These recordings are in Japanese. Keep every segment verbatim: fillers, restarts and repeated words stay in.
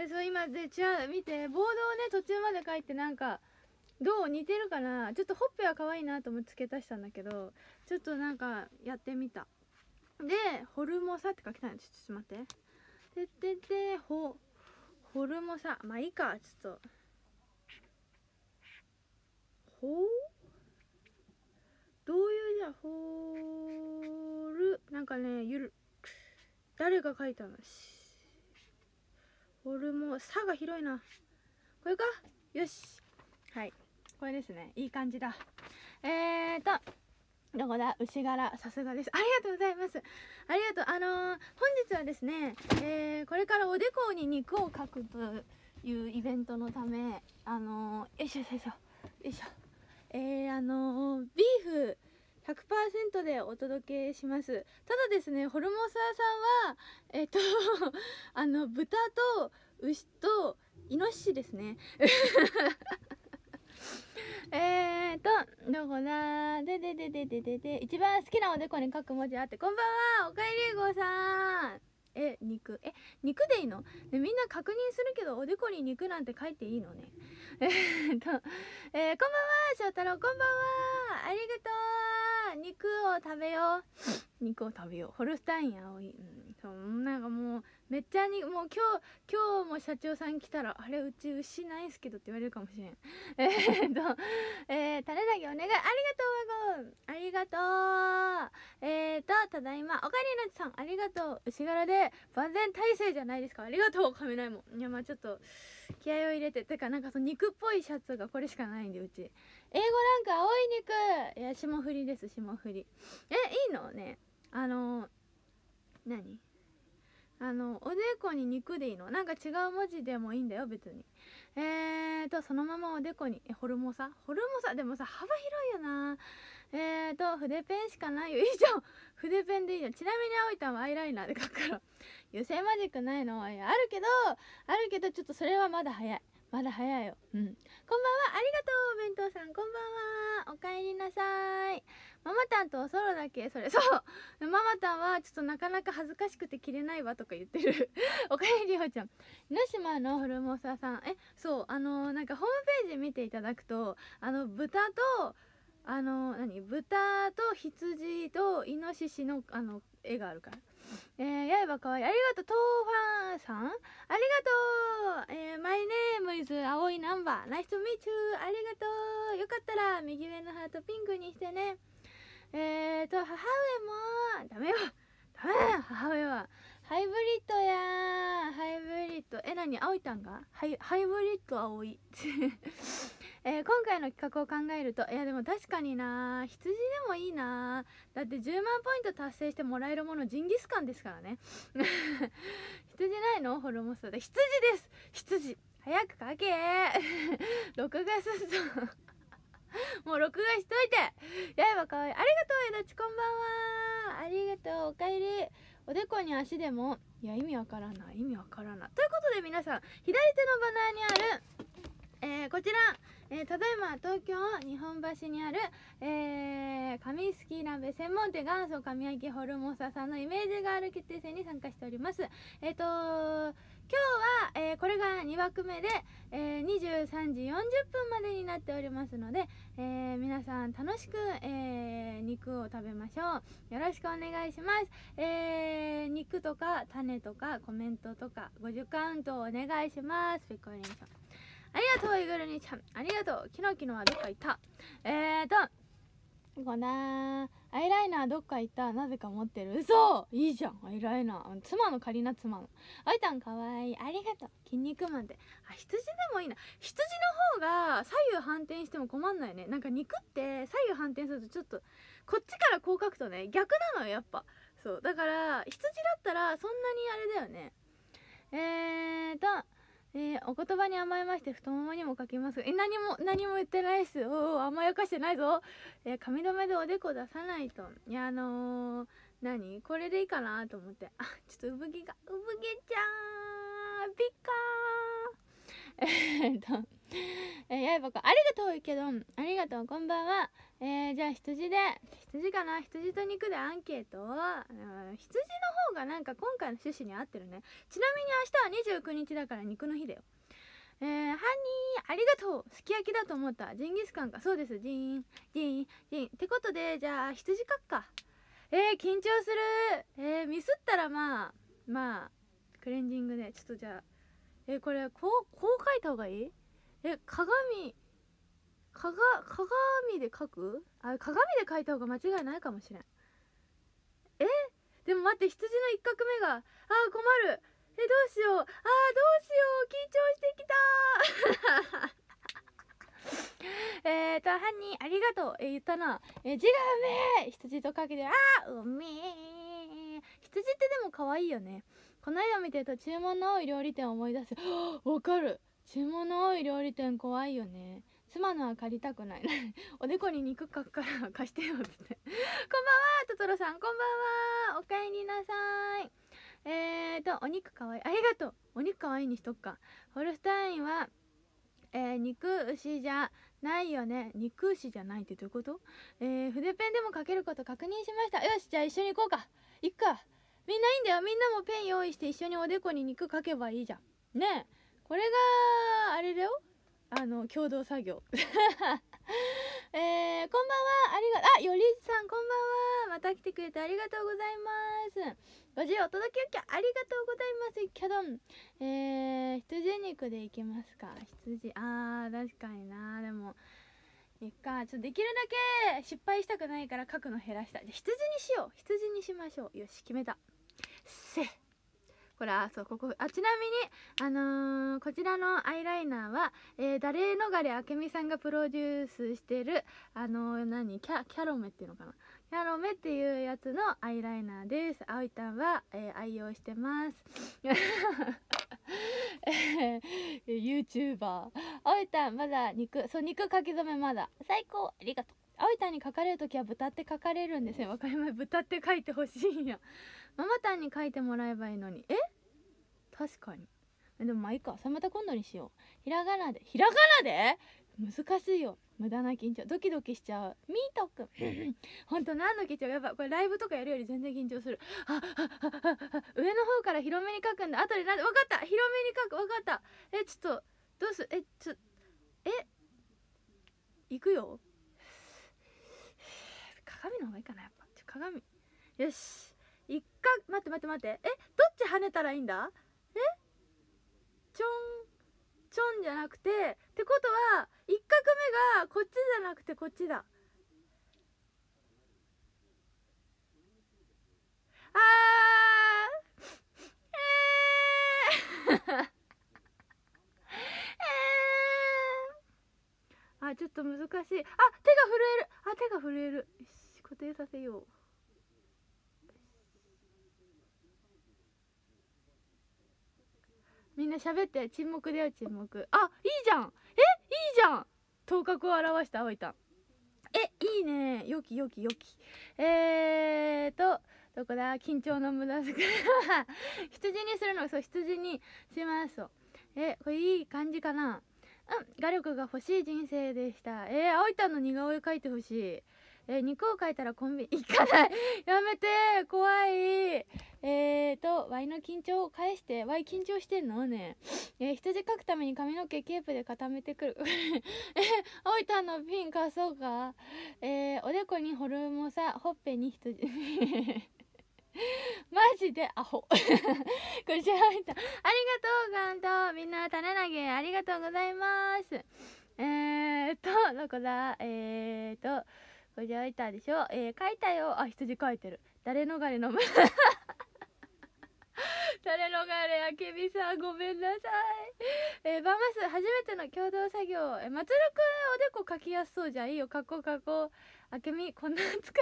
えそう今でじゃあ見てボードをね途中まで書いてなんかどう似てるかな。ちょっとほっぺは可愛いなと思って付け足したんだけどちょっとなんかやってみた。でホルモサって書きたいの。ちょっと待ってでででほホルモサまあいいか。ちょっとほうどういうじゃほるなんかねゆる誰が書いたの。ホルモサが広いな。これか。よしはいこれですね。いい感じだ。えーとどこだ牛柄さすがです。ありがとうございます。ありがとう。あのー、本日はですね、えー、これからおでこに肉を描くというイベントのためあのー、よいしょよいしょよいしょえー、あのー、ビーフ ひゃくパーセント でお届けします。ただですねホルモサさんはえっとあの豚と牛とイノシシですねえーとどこだででででででで一番好きなおでこに書く文字あって。こんばんはおかえりごさん。え肉え肉でいいの、ね、みんな確認するけどおでこに肉なんて書いていいのね。えーと、えー、こんばんは翔太郎こんばんはありがとう。肉を食べよう肉を食べようホルスタイン青い、うん、そうなんかもうめっちゃにもう今日今日も社長さん来たらあれうち牛ないんすけどって言われるかもしれん。えーっとえー、種だけお願い。ありがとうワゴンありがとう。えーとただいまおかえりなちさんありがとう。牛柄で万全体制じゃないですか。ありがとうカメライも。いやまあちょっと気合を入れててかなんかその肉っぽいシャツがこれしかないんでうち英語ランク青い肉いや霜降りです霜降り。えいいのねあの何あのおでこに肉でいいの。なんか違う文字でもいいんだよ別に。えーとそのままおでこにえホルモサホルモサでもさ幅広いよな。えーと筆ペンしかないよ。いいじゃん筆ペンでいいじゃん。ちなみに葵たんはアイライナーで描くから油性マジックないの。いやあるけどあるけどちょっとそれはまだ早いまだ早いよ。うんこんばんはありがとうお弁当さんこんばんはおかえりなさい。ママタンとおソロだけそれそうママタンはちょっとなかなか恥ずかしくて着れないわとか言ってるおかえりほちゃん江島のホルモサさんえそうあのー、なんかホームページ見ていただくとあの豚とあのー、何豚と羊とイノシシのあの絵があるから。えー、やいばかわいいありがとうトーファンさんありがとう。えー、マイネームイズ青いナンバーナイストミーチューありがとう。よかったら右上のハートピンクにしてね。えーと母上もダメよダメだよ母上はハイブリッドやーハイブリッドえ何葵たんがハイハイブリッド葵えー、今回の企画を考えるといやでも確かにな羊でもいいなだってじゅうまんポイント達成してもらえるものジンギスカンですからね羊ないのホルモンスで羊です羊早く書けー録画するぞもう録画しといてやいばかわいいありがとうえだちこんばんはありがとうおかえりおでこに足でもいや意味わからない意味わからないということで皆さん左手のバナーにあるえー、こちら、えー、ただいま東京日本橋にある、えー、紙すき鍋専門店元祖神焼きホルモサさんのイメージガール決定戦に参加しております。えっ、ー、とー今日は、えー、これがに枠目で、えー、にじゅうさんじよんじゅっぷんまでになっておりますので、えー、皆さん楽しく、えー、肉を食べましょう。よろしくお願いします。えー、肉とか種とかコメントとかごじゅうカウントをお願いします。ペコリンさんありがとうイグルニちゃんありがとうキノキノはどっか行ったえーとこなアイライナーどっか行ったなぜか持ってる嘘いいじゃんアイライナー妻の借りな妻のあいたんかわいいありがとう筋肉マンであ羊でもいいな羊の方が左右反転しても困んないねなんか肉って左右反転するとちょっとこっちからこう書くとね逆なのよやっぱそうだから羊だったらそんなにあれだよねえーとえー、お言葉に甘えまして太ももにも書きますえ何も何も言ってないっすおお甘やかしてないぞえー、髪留めでおでこ出さないといやあのー、何これでいいかなと思ってあちょっと産毛が産毛ちゃんピッカーえーっとえー、やいばかありがとうけどありがとうこんばんはえー、じゃあ羊で羊かな羊と肉でアンケートは羊の方がなんか今回の趣旨に合ってるね。ちなみに明日はにじゅうくにちだから肉の日だよ。えー、ハニーありがとう。すき焼きだと思った。ジンギスカンか。そうです。ジーンジーンジーンってことで、じゃあ羊かっか。えー、緊張する。えー、ミスったらまあまあクレンジングでちょっとじゃあ、えー、これこうこう書いた方がいい？え、鏡かが鏡で書く？あ、鏡で書いた方が間違いないかもしれん。え、でも待って、羊の一画目が、あー困る。え、どうしよう。あーどうしよう、緊張してきたえーと、ハニーありがとう。えー、言ったな。えー、字がうめえ。羊とかけて、あーうめえ。羊ってでも可愛いよね。この間見てると注文の多い料理店を思い出す。わかる。注文の多い料理店怖いよね。妻のは借りたくないおでこに肉かくから貸してよっつってこんばんはトトロさん、こんばんは、おかえりなさい。えーとお肉かわいい、ありがとう。お肉かわいいにしとくか。ホルスタインはえー、肉牛じゃないよね。肉牛じゃないってどういうこと？えー、筆ペンでも書けること確認しました。よし、じゃあ一緒に行こうか。行くか。みんないいんだよ。みんなもペン用意して一緒におでこに肉書けばいいじゃんね。えこれがあれだよ、あの共同作業えー、こんばんは、ありがあよりさんこんばんは、また来てくれてありがとうございます。ごじお届けきゃありがとうございますキャドン。えー、羊肉でいきますか。羊、あー確かにな。でもいっか、ちょっとできるだけ失敗したくないから書くの減らした。じゃあ羊にしよう、羊にしましょう。よし決めた。せっこれ、あ、そう、ここ、あ、ちなみに、あのー、こちらのアイライナーは、えー、誰逃れあけみさんがプロデュースしてる、あのー、何、キャ、キャロメっていうのかな。キャロメっていうやつのアイライナーです。あおいたんは、えー、愛用してます。えー、YouTuber。あおいたん、まだ肉、そう、肉書き初めまだ。最高、ありがとう。あおいたんに書かれるときは豚って書かれるんですよ。わかります。豚って書いてほしいんや。ママタンに書いてもらえばいいのに。え確かに。でもまあいいか。それまた今度にしよう。ひらがなで。ひらがなで難しいよ。無駄な緊張。ドキドキしちゃう。ミートくん。ほんと何の緊張？やっぱこれライブとかやるより全然緊張する。あ、あ、あ、あ、あ、上の方から広めに書くんだ。後でなんで、わかった。広めに書く。わかった。え、ちょっと、どうす、え、ちょ、え、いくよ。鏡の方がいいかな、やっぱ。ちょ、鏡。よし。一回、待って待って待って。え、どっち跳ねたらいいんだ？えちょんちょんじゃなくて、ってことは一画目がこっちじゃなくてこっちだ。あーえーえー、あ、ちょっと難しい。あ、手が震える。あ、手が震える。よし、固定させよう。みんな喋って。沈黙だよ、沈黙。あ、いいじゃん。え、いいじゃん。頭角を表した青いたん。え、いいね。よきよきよき。えーとどこだ、緊張の無駄遣い羊にするの、そう、羊にしますと。え、これいい感じかな。うん、画力が欲しい人生でした。えー、青いたんの似顔絵描いてほしい。えー、肉を描いたらコンビニ行かないやめてー、怖い。えーと、ワイの緊張を返して。ワイ緊張してんのねえ。えー、羊描くために髪の毛ケープで固めてくるえー、青いたんのピン貸そうか。えー、おでこにホルモサ、ほっぺに羊マジでアホこれ調べた。ありがとうガント。みんな種投げありがとうございます。えーとどこだ、えーとこれじゃあいたでしょ。えー、書いたよ。あ、羊書いてる。誰逃れの誰逃れあけみさんごめんなさい。えー、バマス初めての共同作業。えー、松るくんおでこ描きやすそうじゃん。いいよ、描こう描こう。あけみこんな扱いすい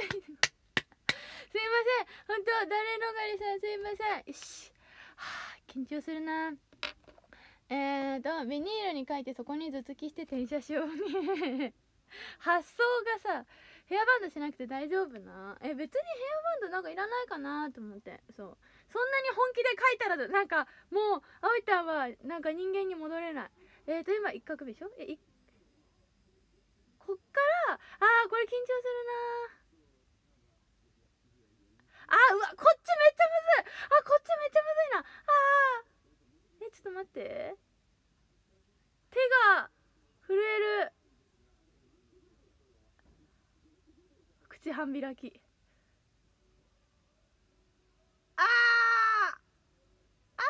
ません、本当誰逃れさんすいません。よし、はあ、緊張するな。えーとビニールに書いてそこに頭突きして転写しように発想がさ、ヘアバンドしなくて大丈夫な。え、別にヘアバンドなんかいらないかなと思って。そうそんなに本気で書いたらなんかもうあおいたんはなんか人間に戻れない。えーと今一画でしょ。えいこっから、あーこれ緊張するな。 あ、うわ、こっちめっちゃむずい。あ、こっちめっちゃむずいな。あー、え、ちょっと待って、手が震える。口半開き。あーあ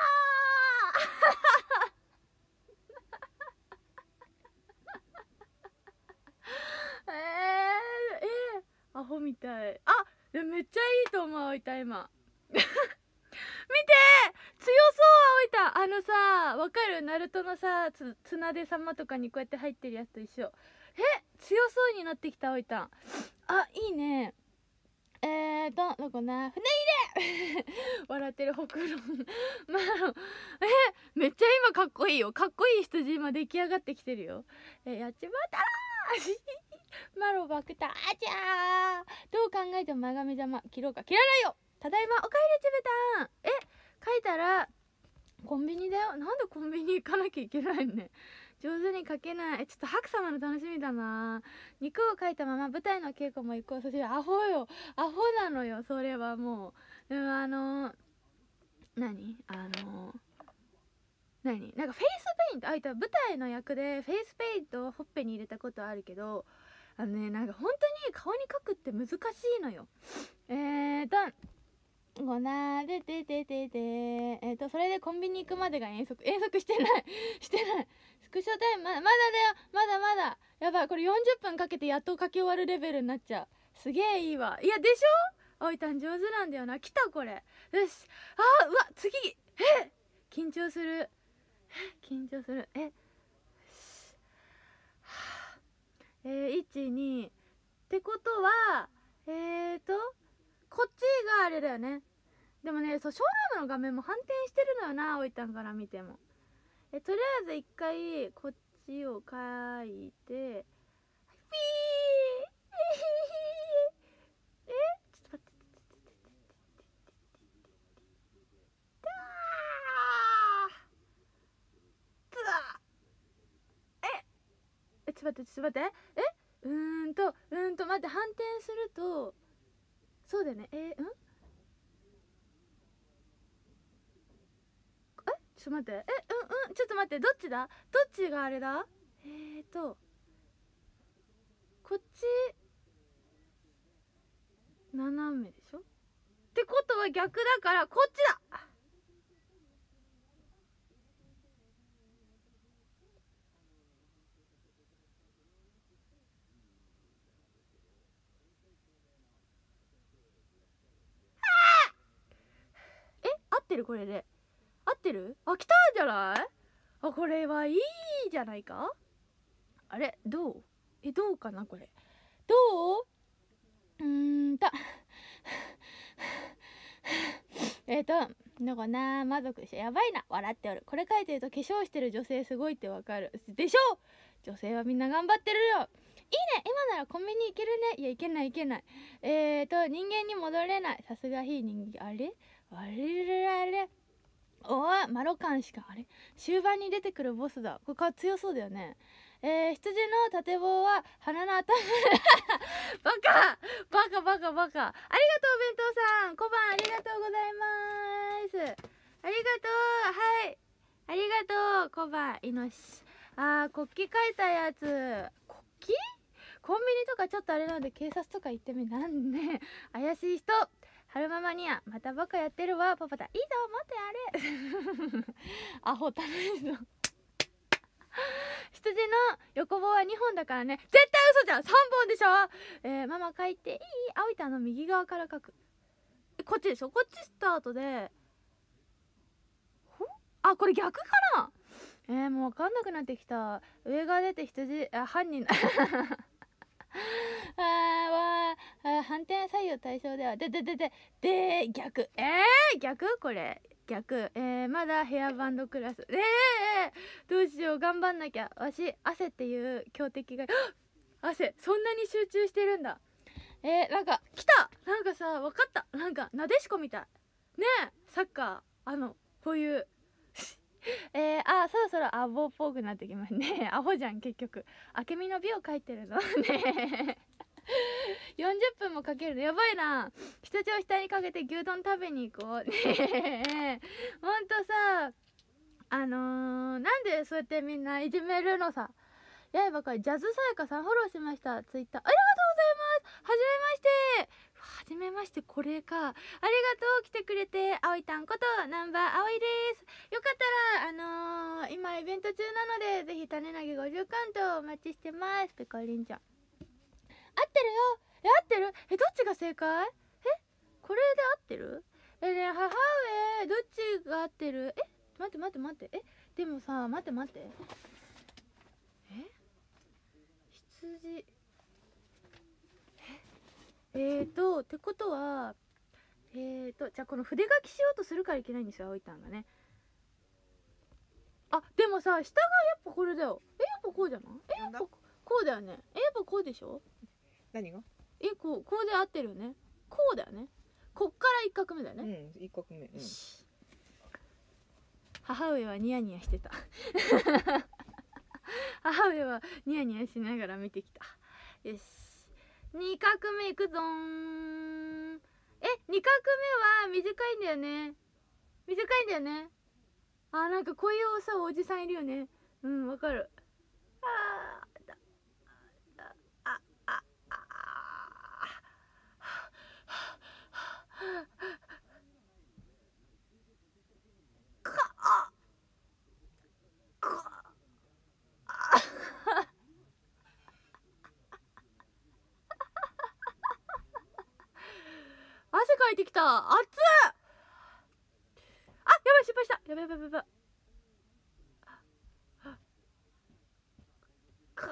ーえー、えー、アホみたい。あ、でもめっちゃいいと思う、葵太今。見て、強そう葵太。あのさ、わかる？ナルトのさ、つ綱手様とかにこうやって入ってるやつと一緒。え、強そうになってきた葵太。あ、いいね。えーと、どこな、船入れ笑ってるほくろマロ。え、めっちゃ今かっこいいよ。かっこいい羊今出来上がってきてるよ。え、やっちまったらーマロ爆誕。あちゃー、どう考えても前髪玉切ろうか。切らないよ。ただいまおかえりちべたん。え、書いたらコンビニだよ。なんでコンビニ行かなきゃいけないのね。上手に書けない。え、ちょっと白様の楽しみだな。肉を描いたまま舞台の稽古も行こう。そしてアホよ、アホなのよそれはもう。でもあのー、何あのー、何なんかフェイスペイント、あいた舞台の役でフェイスペイントをほっぺに入れたことあるけど、あのね、なんか本当に顔に描くって難しいのよ。えーとごなーでててててえーとそれでコンビニ行くまでが遠足遠足してないしてない。スクショタイム ま, まだだよ、まだまだ。やばい、これよんじゅっぷんかけてやっと書き終わるレベルになっちゃう。すげえいいわ。いやでしょ、おいたん上手なんだよな。来たこれ。よし。あー、うわ次。え緊張する。え緊張する。ええー、いちにってことはえーとこっちがあれだよね。でもね、そうショールームの画面も反転してるのよな、おいたんから見ても。えとりあえず一回こっちを書いて、ピーえちょっと待って、えちょっと待ってちょっと待って、えうーんとうーんと待って、反転するとそうだよね。えー、んえちょっと待って、えうんうんちょっと待って、どっちだどっちがあれだ。えーとこっち斜めでしょってことは逆だからこっちだ。え合ってるこれで合ってる。あ、来たんじゃない。あ、これはいいじゃないか。あれどうえどうかなこれどううーんとえっとどこな、魔族でしょ。やばいな、笑っておる。これ書いてると化粧してる女性すごいってわかるでしょ。女性はみんな頑張ってるよ。いいね、今ならコンビニ行けるね。いや行けない行けない。えーと人間に戻れない。さすが非人間。あれあれれあれおいマロカンしか。あれ終盤に出てくるボスだ。これ強そうだよね。えー、羊の縦棒は鼻の頭バカバカバカバカ。ありがとう弁当さん、小判ありがとうございます。ありがとう。はいありがとう小判。イノシシ。あー国旗書いたやつ。国旗コンビニとかちょっとあれなんで警察とか行ってみ。なんで怪しい人。春ママにはまたバカやってるわパパだ。いいぞもっとやれアホ楽しそう羊の横棒はにほんだからね。絶対嘘じゃん。さんぼんでしょ。えー、ママ書いていい。青いたの右側から書く。えこっちでしょ。こっちスタートでほあこれ逆かな。えー、もう分かんなくなってきた。上が出て羊あ犯人あーわーあ反転左右対称ではででででで逆えー、逆これ逆。えー、まだヘアバンドクラス。えー、どうしよう頑張んなきゃ。わし汗っていう強敵が汗そんなに集中してるんだ。えー、なんか来た。なんかさ分かった。なんかなでしこみたいねえ。サッカーあのこういうえー、あそろそろアホっぽくなってきますね。アホじゃん結局。あけみの美を描いてるのねよんじゅっぷんもかけるのやばいな。羊を額にかけて牛丼食べに行こう。ねえほんとさ、あのー、なんでそうやってみんないじめるのさ。やいばかりジャズさやかさんフォローしました。ツイッターありがとうございます。はじめまして。はじめまして、これか。ありがとう、来てくれて。あおいたんことナンバーあおいです。よかったらあのー、今イベント中なのでぜひ種投げごじゅうカウントお待ちしてます。ペコリンちゃん合ってるよ。え、合ってる。え、どっちが正解。え、これで合ってる。えね、母上どっちが合ってる。え、待って待って待って。え、でもさ、待って待って。え、羊ええーとってことはえーとじゃあこの筆書きしようとするからいけないんですよ、あおいたんがね。あ、でもさ、下がやっぱこれだよ。え、やっぱこうじゃない。え、やっぱこうだよね。え、やっぱこうでしょ。 何が。 え、こう、こうで合ってるよね。こうだよね。こっから一画目だよね。 うん、一画目、うん、 母上はニヤニヤしてた母上はニヤニヤしながら見てきた。よし、に画目いくぞーん。え、に画目は短いんだよね。短いんだよね。あ、なんかこういうさ、おじさんいるよね。うん、わかる。あーだだあああかあか汗かいてきた。熱っ。あ、やばい、失敗した。やばいやばいやばい。か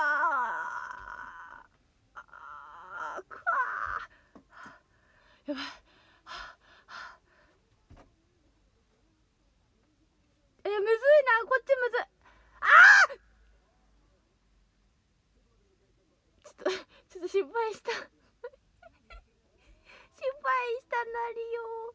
ああかあやばい。え、むずいな、こっちむずい。あーちょっとちょっと心配した心配したなりよ。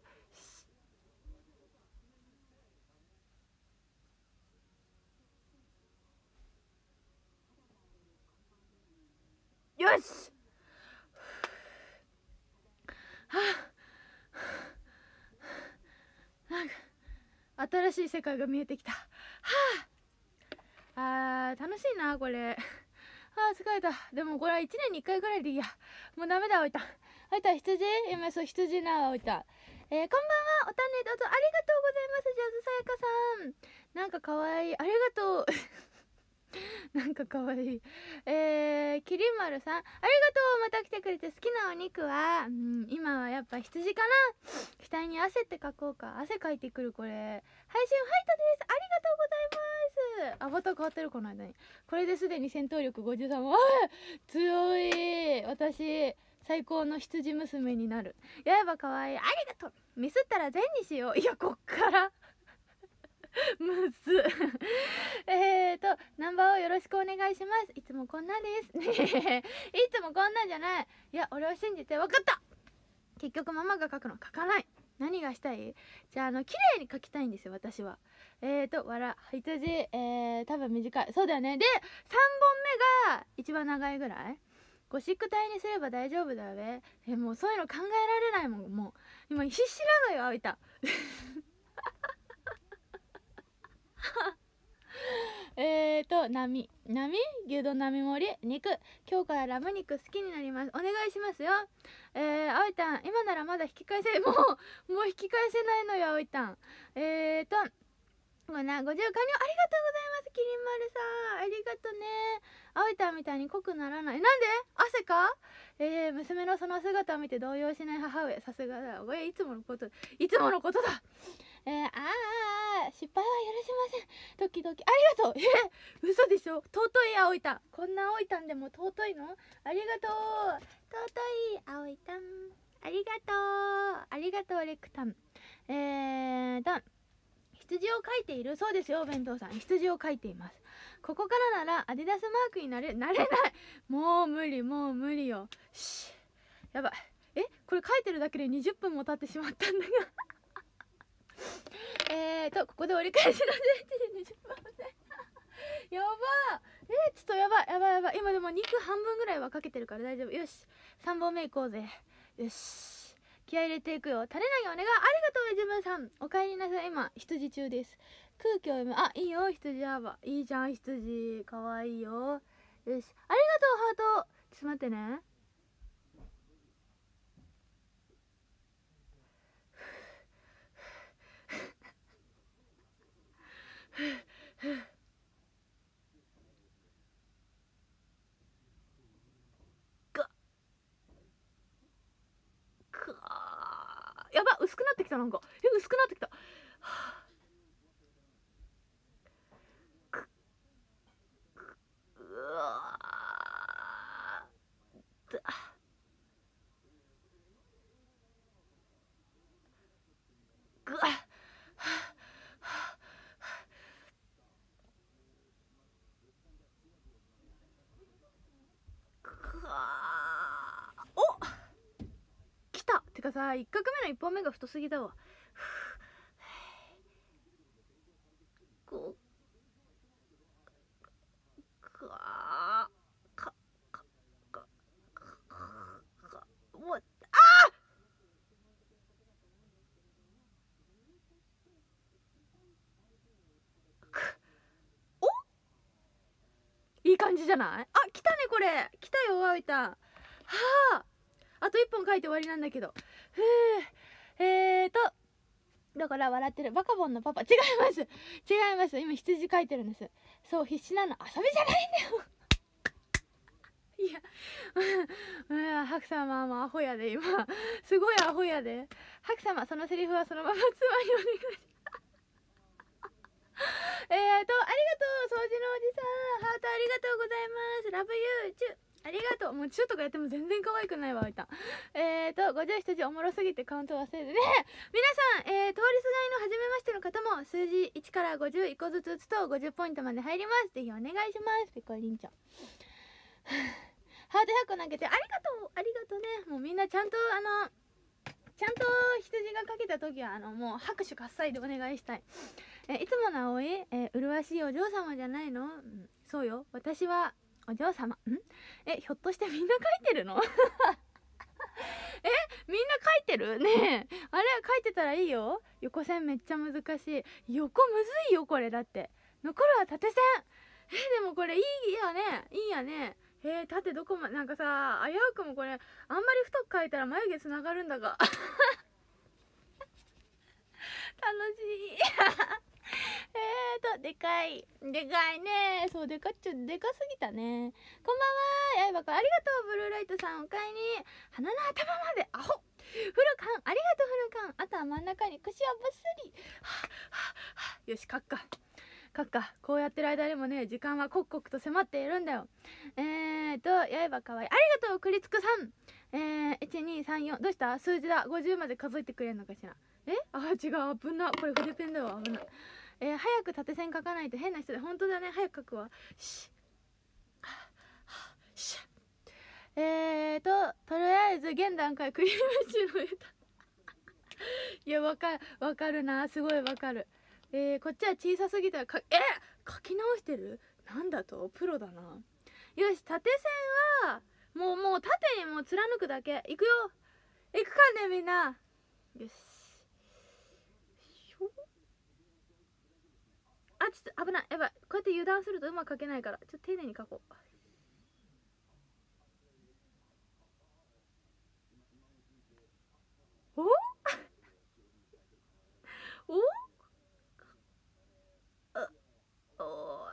よし。はあ、なんか新しい世界が見えてきた。はあ、あー楽しいなこれ。あー疲れた。でもこれはいちねんにいっかいぐらいでいいや。もうダメだ。おいたおいた羊今そう羊な。おいたえー、こんばんは。お種どうぞありがとうございます。ジャズさやかさんなんかかわいい。ありがとうなんかかわいい。えー、きりまるさんありがとう。また来てくれて。好きなお肉は、うん、今はやっぱ羊かな。額に汗って書こうか。汗かいてくる。これ配信ファイトです。ありがとうございます。アバター変わってる。この間にこれですでに戦闘力ごじゅうさん。わ強い。私最高の羊娘になる。やればかわいい。ありがとう。ミスったら善にしよう。いやこっからむずえーとナンバーをよろしくお願いします。いつもこんなですねえいつもこんなんじゃない。いや俺を信じて。分かった。結局ママが書くの書かない。何がしたい。じゃああの綺麗に書きたいんですよ私は。えーとわら羊えー多分短い。そうだよね。でさんぼんめが一番長いぐらい。ゴシック体にすれば大丈夫だよね。えもうそういうの考えられないもん。もう今必死なのよあいたえーと波波牛丼並盛り肉今日からラム肉好きになります。お願いしますよ。えー、あおいたん今ならまだ引き返せもうもう引き返せないのよあおいたん。えーとごなごじゅう加入ありがとうございます。きりんまるさんありがとね。あおいたんみたいに濃くならない。なんで汗か。えー、娘のその姿を見て動揺しない母上さすがだ。これいつものこといつものことだ。えー、ああ失敗は許しません。ドキドキありがとう。えー、嘘でしょ。尊いあおいたん。こんなあおいたんでも尊いの。ありがとう尊いあおいたん。ありがとうありがとうレクタン。えーと羊を描いているそうですよ。お弁当さん羊を描いています。ここからならアディダスマークになれなれない。もう無理もう無理よ。しやばい。えこれ描いてるだけでにじゅっぷんも経ってしまったんだがえーとここで折り返しのじゅういちじにじゅっぷんやばー、ちょっとやばいやばいやばい。今でも肉半分ぐらいはかけてるから大丈夫。よし、さんぼんめいこうぜ。よし、気合い入れていくよ。種投げお願い。ありがとう自分さん、おかえりなさい。今羊中です。空気を読む。あ、いいよ羊アーバ、いいじゃん羊、かわいいよ。よし、ありがとうハート。ちょっと待ってね。がくわー、やば、薄くなってきた。なんかえ薄くなってきた。くうわーだぐわっくわー、お来た。てかさ、いっかくめのいっぽんめが太すぎだわ。こうくわーかかかかもう、あおいい感じじゃない？あ、来たねこれ。来たよあおいたん。はあ、あといっぽん書いて終わりなんだけど。ふう、えーとだから笑ってるバカボンのパパ。違います違います、今羊書いてるんです。そう、必死なの。遊びじゃないんだよいやうん、白様もアホやで今すごいアホやで。白様、そのセリフはそのまま妻にお願いしえーと、ありがとう、掃除のおじさん。ハートありがとうございます。ラブユー、チュありがとう。もうチューとかやっても全然可愛くないわ、あいた。えーと、ごじゅう羊おもろすぎてカウント忘れてね。皆さん、えー、通りすがいの初めましての方も、数字いちからごじゅういっこずつ打つとごじゅうポイントまで入ります。ぜひお願いします。ピコリンちゃん。ハートひゃっこ投げてありがとうありがとうね。もうみんなちゃんとあのちゃんと羊がかけた時はあのもう拍手喝采でお願いしたい。えいつもの葵、えー、麗しいお嬢様じゃないの、うん、そうよ、私はお嬢様。んえひょっとしてみんな書いてるのえみんな書いてるねえ、あれ書いてたらいいよ。横線めっちゃ難しい。横むずいよこれ。だって残るは縦線。えでもこれいいよね、いいやね。えー、縦どこまなんかさ、危うくもこれあんまり太く描いたら眉毛つながるんだが楽しいえーとでかいでかいね。そうでかっちょでかすぎたね。こんばんは、やいばくありがとう。ブルーライトさんおかえり。鼻の頭までアホ。フルカンありがとう。フルカンあとは真ん中に串はぶっすり。はははよし、かっかかっか。こうやってる間にもね、時間は刻々と迫っているんだよ。えーとやいばかわいいありがとう。クリツクさん。えー、いちにさんよんどうした？数字だ。ごじゅうまで数えてくれんのかしら。えあ違う、危な。これ筆ペンだわ、危ない。えー、早く縦線書かないと変な人で。本当だね、早く書くわ。ししえーととりあえず現段階クリームシチューのネタいやわかわかるな、すごいわかる。えー、こっちは小さすぎたらかえ書き直してる。なんだとプロだな。よし、縦線はもうもう縦にもう貫くだけ。いくよ、いくかねみんな。よし、あちょっと危ない、やばい。こうやって油断するとうまく書けないから、ちょっと丁寧に書こう。おおあお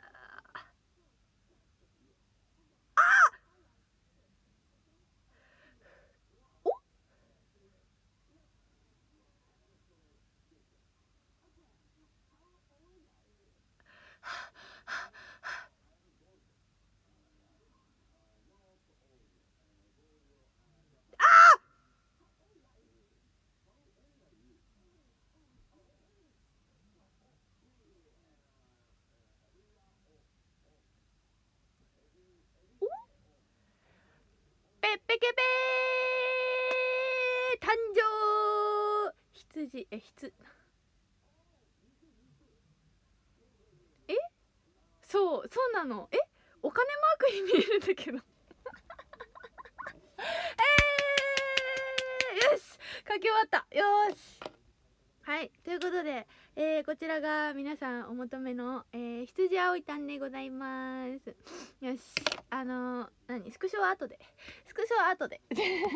おペッペケペー誕生。羊えひつえそうそうなの。えお金マークに見えるんだけどえー、よし書き終わった。よーし、はい、ということで、えー、こちらが皆さんお求めの、えー、羊青いたんでございます。よし、あのー、何スクショは後でスクショは後で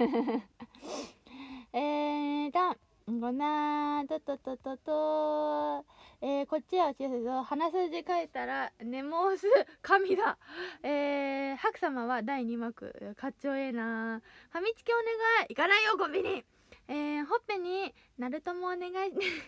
えーとこんなとととととえー、こっちは小さいぞ。鼻筋書いたらネモス神だ。えー、白様はだいに幕かっちょええな。ファミチキお願い。行かないよコンビニ。えー、ほっぺにナルトもお願い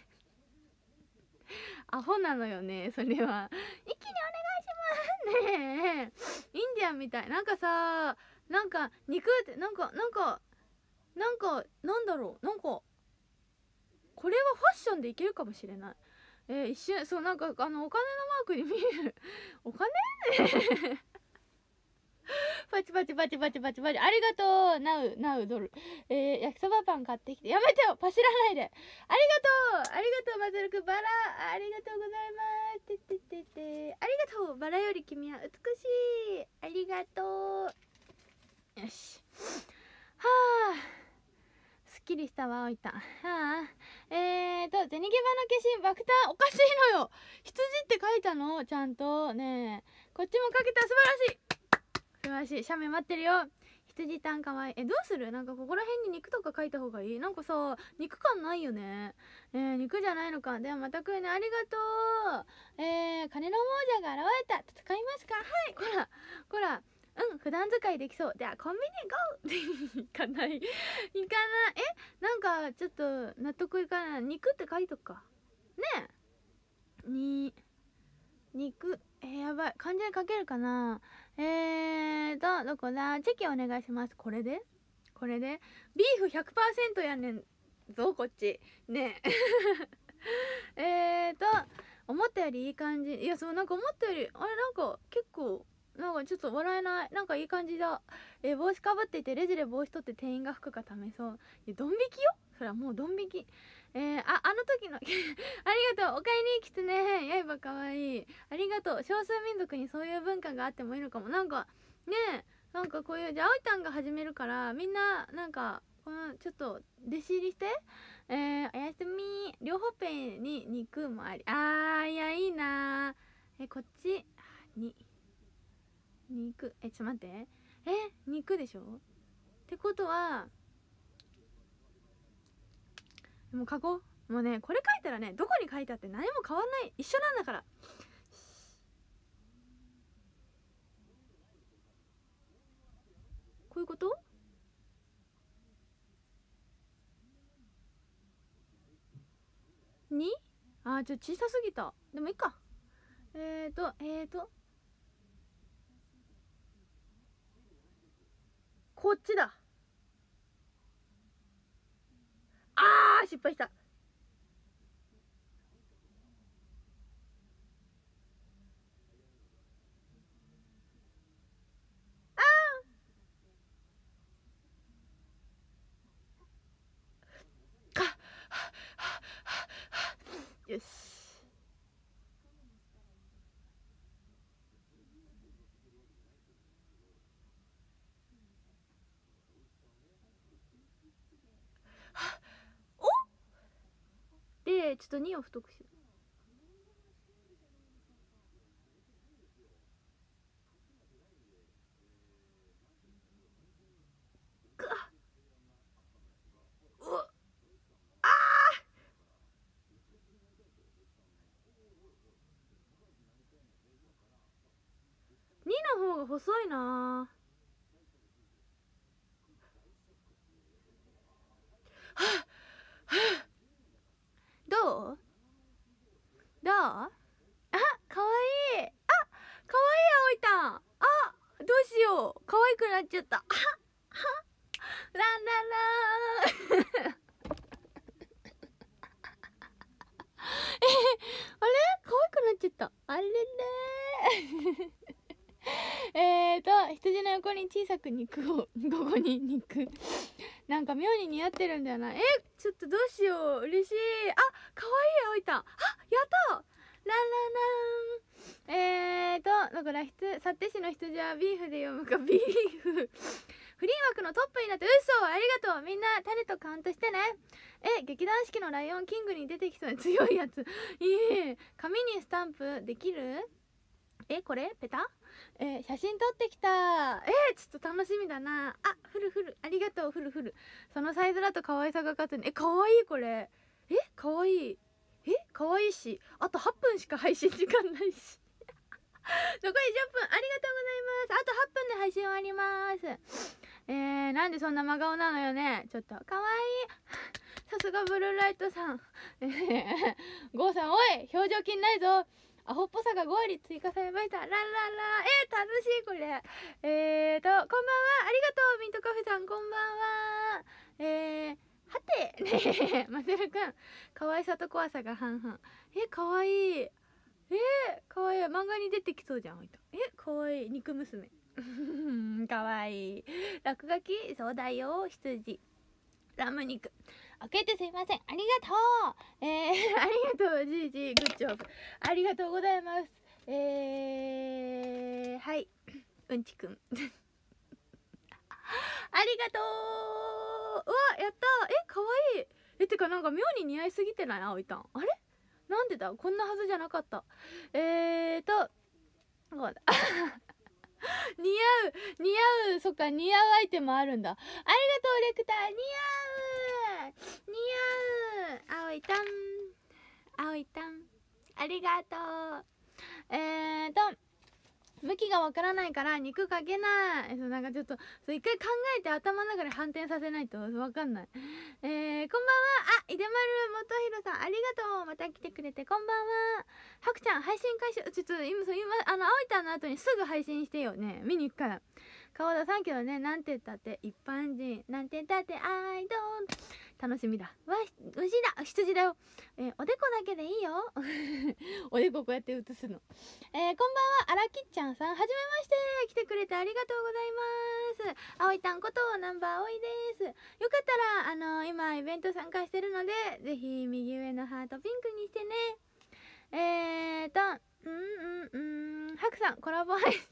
アホなのよねそれは。一気にお願いしますねえ、インディアンみたい。なんかさ、なんか肉ってなんかなんかなんかなんだろう、なんかこれはファッションでいけるかもしれない。えー、一瞬そうなんかあのお金のマークに見えるお金パチパチパチパチパチパチ。ありがとうナウナウドル。えー、焼きそばパン買ってきて。やめてよパシらないで。ありがとうありがとうマズルくん。バラありがとうございます。てってってってありがとう。バラより君は美しい。ありがとう。よし、はあすっきりしたわ。おいた。はあえーと銭ゲバの化身爆誕。おかしいのよ、羊って書いたのちゃんとね。えこっちも書けた。素晴らしい素晴らしい。写メ待ってるよ。羊たんかわいい。えどうする、なんかここら辺に肉とか書いた方がいい。なんかさ肉感ないよね。えー、肉じゃないのか。ではまた来るね。ありがとう。えー、金の亡者が現れた。戦いますか。はいこらこらうん普段使いできそう。ではコンビニゴー行かない行かない。えなんかちょっと納得いかない。肉って書いとくかねえ。に肉えー、やばい漢字で書けるかな。えーとどこだ。チェキお願いします。これでこれでビーフ ひゃくパーセント やねんぞこっちねええーと思ったよりいい感じ。いやそうなんか思ったよりあれなんか結構なんかちょっと笑えない。なんかいい感じだ。えー、帽子かぶっていてレジで帽子取って店員が服がためそう。いやドン引きよそれはもうドン引き。えー、ああの時のありがとうおかえりきつね。刃かわいい。ありがとう。少数民族にそういう文化があってもいいのかも。なんかねえなんかこういうじゃあおいたんが始めるからみんななんかこのちょっと弟子入りして。えー、おやすみ。両ほっぺに肉もあり。あーいやいいなー。えこっちに肉えちょっと待ってえ肉でしょってことはもう書こう。もうねこれ書いたらねどこに書いたって何も変わんない。一緒なんだから。こういうことにあーちょっと小さすぎた。でもいいか。えーとえーとこっちだ。あー失敗した。かよしおでちょっとにを太くしよう。くわうわあーにの方が細いなはぁはぁどうどうあかわいい。あかわいい葵たん。あどうしよう可愛くなっちゃった。ははランランラーンえあれ可愛くなっちゃった。あれれえーと羊の横に小さく肉をここに肉なんか妙に似合ってるんだよな。えちょっとどうしよう嬉しい。あ可愛い葵たん。あやったランランラン。えーとだから幸手市の羊はビーフで読むかビーフフリー枠のトップになって嘘ありがとうみんな種とカウントしてね。え劇団四季のライオンキングに出てきそうな強いやついい紙にスタンプできるえこれペタえー、写真撮ってきたえー、ちょっと楽しみだなあフルフルありがとうフルフルそのサイズだと可愛さが勝つねえ可愛いこれえ可愛いえ可愛いしあとはっぷんしか配信時間ないし残りじゅっぷんありがとうございますあとはっぷんで配信終わりますえー、なんでそんな真顔なのよねちょっとかわいいさすがブルーライトさんゴーさんおい表情筋ないぞアホっぽさがご割追加されましたランランランえー、楽しいこれえーとこんばんはありがとうミントカフェさんこんばんはえーはてねえマセルくん可愛さと怖さが半々えかわいいえー、かわいい漫画に出てきそうじゃんえかわいい肉娘かわいい落書きそうだよ羊ラム肉開けてすいませんありがとうえー、ありがとうじいじグッジョブありがとうございますえー、はいうんちくんありがとううわやったえかわいいえてかなんか妙に似合いすぎてないあおいたんあれなんでだこんなはずじゃなかったえーとそうだ似合う似合うそっか似合うアイテムあるんだありがとうレクター似合う似合う青いたん青いたんありがとうえーと向きがわからないから肉かけないそうなんかちょっとそう一回考えて頭の中で反転させないとわかんないえー、こんばんはあいでまる元弘さんありがとうまた来てくれてこんばんははくちゃん配信開始ちょっと今そう今あのあおいたんの後にすぐ配信してよね見に行くから顔出さんけどねなんて言ったって一般人なんて言ったってアイドル楽しみだわ牛だ羊だよ、えー、おでこだけでいいよおでここうやって映すのえー、こんばんはあらきっちゃんさんはじめまして来てくれてありがとうございますあおいたんことナンバーあおいですよかったらあのー、今イベント参加してるのでぜひ右上のハートピンクにしてねえーとうんうんうんハクさんコラボ配信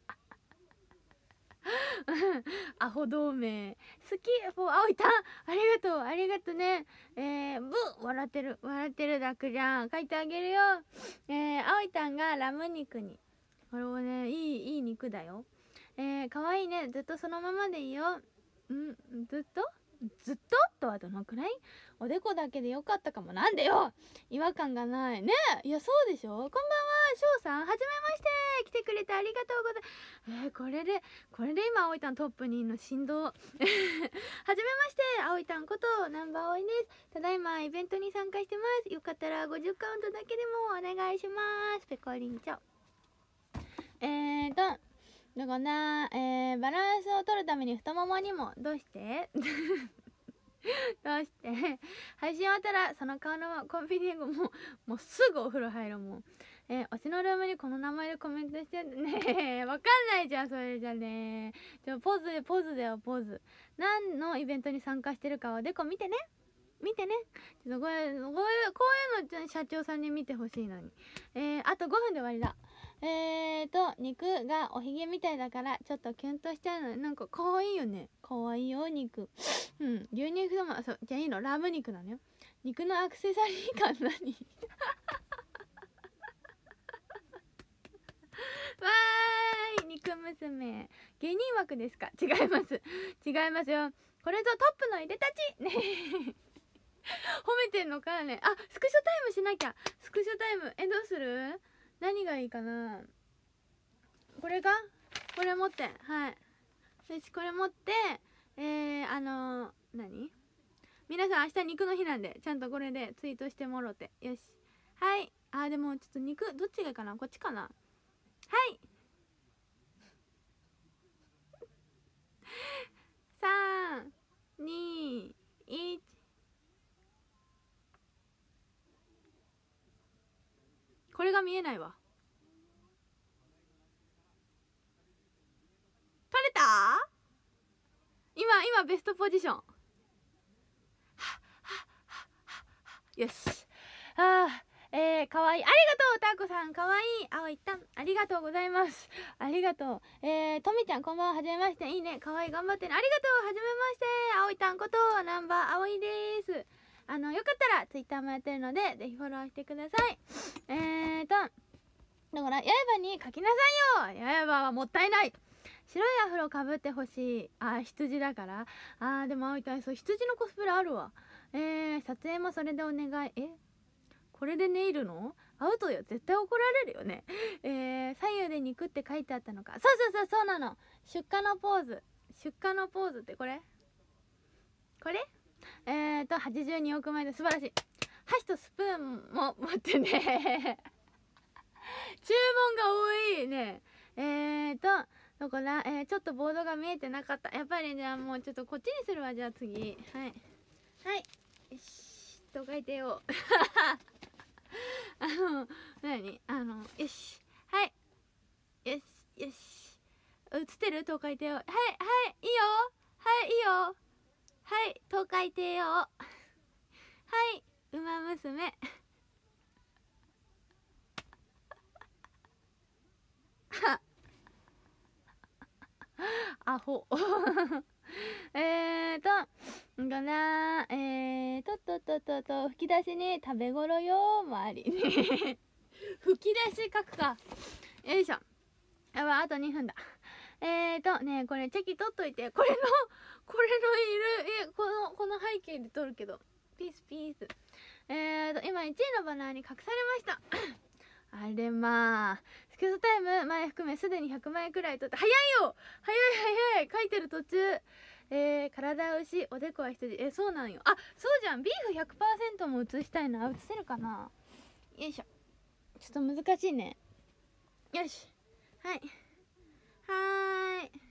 アホ同盟好きもうあおいたんありがとうありがとうねえー、ブー笑ってる笑ってるだくじゃん書いてあげるよえー、あおいたんがラム肉にこれもねいいいい肉だよえー、かわいいねずっとそのままでいいよんずっとずっととはどのくらいおでこだけでよかったかもなんでよ違和感がないねいやそうでしょこんばんはしょうさんはじめまして来てくれてありがとうございますえー、これでこれで今あおいたんトップにいるの振動はじめましてあおいたんことナンバーおいですただいまイベントに参加してますよかったらごじゅうカウントだけでもお願いしますペコリンチョえーとだからな、えー、バランスを取るために太ももにもどうしてどうして配信終わったらその顔のコンビニももうすぐお風呂入るもんえー、推しのルームにこの名前でコメントしてねえわかんないじゃんそれじゃねちょポーズでポーズだよポーズ何のイベントに参加してるかはでこ見てね見てねちょっとこれこういうこういうの社長さんに見てほしいのにえー、あとごふんで終わりだえーと肉がおひげみたいだからちょっとキュンとしちゃうのなんかかわいいよねかわいいよ肉うん牛肉ともそうじゃあいいのラム肉なのよ肉のアクセサリー感何わーい肉娘芸人枠ですか違います違いますよこれぞトップのいでたちね褒めてんのかねあスクショタイムしなきゃスクショタイムえどうする何がいいかなこれがこれ持ってはいよしこれ持ってえー、あのー、何皆さん明日肉の日なんでちゃんとこれでツイートしてもろてよしはいあでもちょっと肉どっちがいいかなこっちかなはいさんにいちこれが見えないわ取れた今今ベストポジションよしあえー、かわいい、ありがとうたこさん、かわいい、あおいたん、ありがとうございます。ありがとう。えー、とみちゃんこんばんは、はじめまして。いいね、かわいい、頑張ってね、ありがとう、はじめまして。あおいたんことナンバーあおいです。あのよかったらツイッターもやってるのでぜひフォローしてください。えーとだから刃に書きなさいよ。刃はもったいない。白いアフロかぶってほしい。あ、羊だから。あーでもあおいたん、そう羊のコスプレあるわ。えー、撮影もそれでお願い。えこれでネイルのアウトよ、絶対怒られるよね。えー、左右で肉って書いてあったのか。そうそうそう、そうなの。出荷のポーズ、出荷のポーズってこれこれえーとはちじゅうにおくまえで素晴らしい。箸とスプーンも持ってね。注文が多いね。えーとだから、えー、ちょっとボードが見えてなかった。やっぱりじゃあもうちょっとこっちにするわ。じゃあ次、はいはい、よしと書いてよ。あの何あのよし、はいよしよし、映ってると書いてよ。はいはいいいよ、はいいいよ、はいと書いてよ。はい、ウマ娘。アホ。えーとがなえーとっとっとっとっと吹き出しに食べ頃よもありね。吹き出し書くか。よいしょ。やばい、あとにふんだ。えーとね、これチェキ取っといて。これのこれのいるえこのこの背景で撮るけど、ピースピース。えーと今いちいのバナーに隠されました。あれまあスケートタイム前含めすでにひゃくまいくらい撮って、早いよ、早い早い、書いてる途中。えー、体は牛、おでこは羊。えそうなんよ。あ、そうじゃん、ビーフ ひゃくパーセント も写したいな。写せるかな。よいしょ。ちょっと難しいね。よし、はいはーい。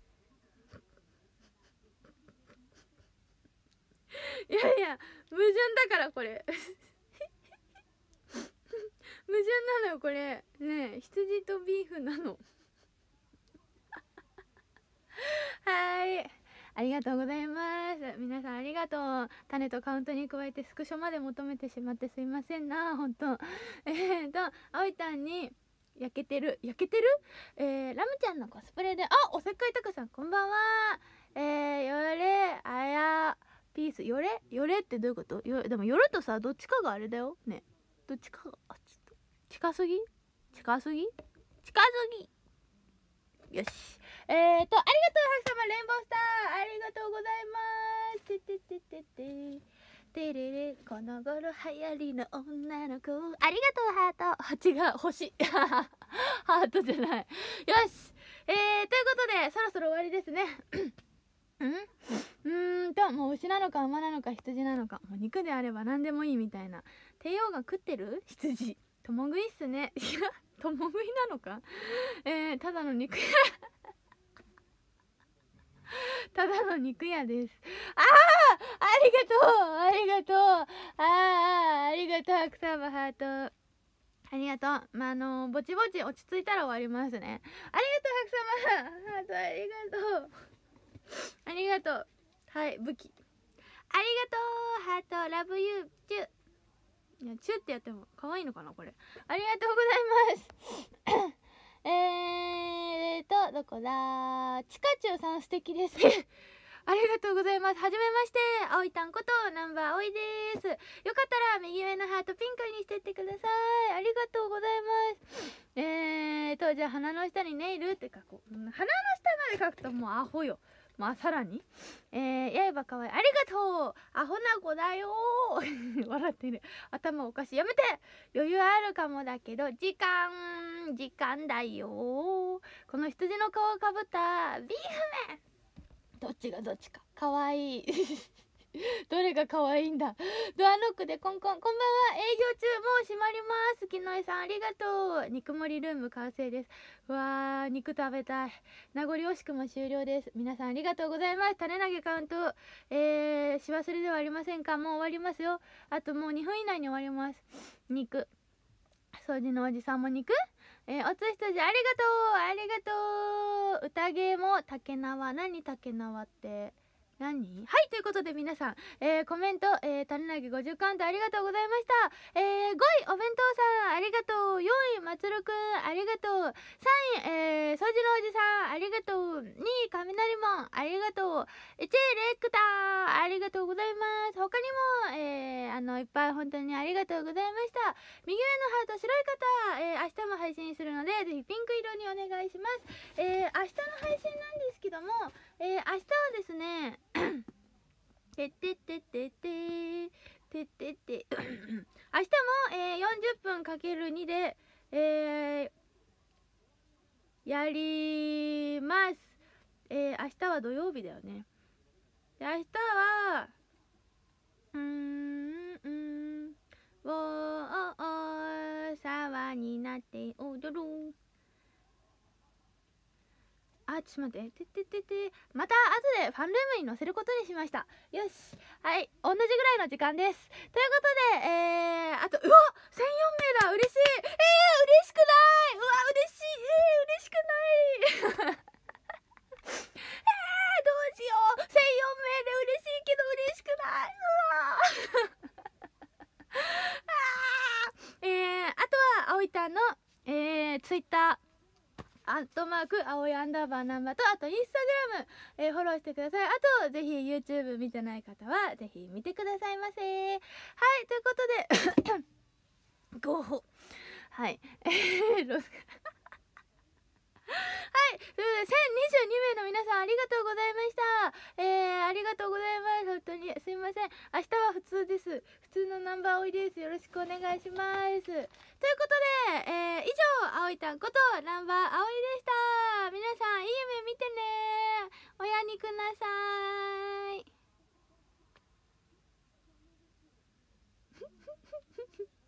いやいや矛盾だからこれ。矛盾なのよこれね。え羊とビーフなの。はい、ありがとうございます。皆さんありがとう。種とカウントに加えてスクショまで求めてしまってすいませんな、ほんと。えーとあおいたんに焼けてる焼けてるえー、ラムちゃんのコスプレで、あ、おせっかいたくさんこんばんは。えー、よれあやピース、よれよれってどういうこと？よでもよれとさ、どっちかがあれだよね。どっちかが、あ、ちょっと近すぎ近すぎ近すぎ。よし、えーと、ありがとう、ハク様、レインボースター、ありがとうございます。ててててててれれ、この頃流行りの女の子、ありがとう、ハート。違う、星。ハートじゃない。よし、えー、ということで、そろそろ終わりですね。んうーんと、もう牛なのか馬なのか羊なのか、もう肉であれば何でもいいみたいな。帝王が食ってる羊。共食いっすね。いや、共食いなのか。えー、ただの肉屋。ただの肉屋です。ああ、ありがとう、ありがとう。ああ、ありがとう、アクサバハート。ありがとう。まあ、あのぼちぼち落ち着いたら終わりますね。ありがとう、アクサバハート。ありがとう。ありがとう。はい、武器。ありがとう、ハート、ラブユー、チュー。いや、チューってやっても可愛いのかな、これ。ありがとうございます。えーと、どこだ、チカチュウさん素敵です。ありがとうございます。はじめまして、あおいたんことナンバーあおいです。よかったら右上のハートピンクにしてってください。ありがとうございます。えーと、じゃあ鼻の下にネイルって書こう。鼻の下まで書くともうアホよ。まあさらに、えー、やえばかわいい、ありがとう、アホな子だよー。笑ってる、頭おかしい、やめて。余裕あるかもだけど時間時間だよー。この羊の顔をかぶったビーフメン、どっちがどっちかかわいい。どれが可愛いんだ。ドアノックでコンコン、こんばんは、営業中、もう閉まります。木の絵さんありがとう。肉盛りルーム完成です。うわー、肉食べたい。名残惜しくも終了です。皆さんありがとうございます。種投げカウント、えー、し忘れではありませんか。もう終わりますよ。あともうにふん以内に終わります。肉掃除のおじさんも肉、えー、おつひとじありがとう、ありがとう。宴も竹縄、何竹縄って何はいということで皆さん、えー、コメント、えー、種投げごじゅうカウントありがとうございました。えー、ごいお弁当さんありがとう。よんいまつるくんありがとう。さんい、えー、掃除のおじさんありがとう。にい雷門ありがとう。いちいレクターありがとうございます。他にも、えー、あのいっぱい本当にありがとうございました。右上のハート白い方、えー、明日も配信するのでぜひピンク色にお願いします。えー、明日の配信なんですけども、えー、明日はですねてってってってっててってって明日も、えー、よんじゅっぷんかけるにで、えー、やります。えー、明日は土曜日だよね。で明日はうーんうーんウォーお沢になって踊る。あ、ちょっと待って。てってってって。また後でファンルームに載せることにしました。よし。はい。同じぐらいの時間です。ということで、えー、あと、うわ !せんよん 名だ嬉しいえー、嬉しくないうわ、嬉しいえー、嬉しくないえー、どうしよう !せんよん 名で嬉しいけど嬉しくないうわーあーえー、あとは、あおいたんの、えー、ツイッター、アットマーク、青いアンダーバーナンバーと、あとインスタグラム、えー、フォローしてください。あと、ぜひ YouTube 見てない方は、ぜひ見てくださいませ。はい、ということで、ごほ。はい。えー、ロスはい、ということで、せんにじゅうにめいの皆さんありがとうございました。えー、ありがとうございます。本当に、すいません。明日は普通です。普通のナンバーおいです。よろしくお願いします。ということで、えー、以上、あおいたんことナンバーあおいでした。皆さん、いい夢見てね。おやにくなさーい。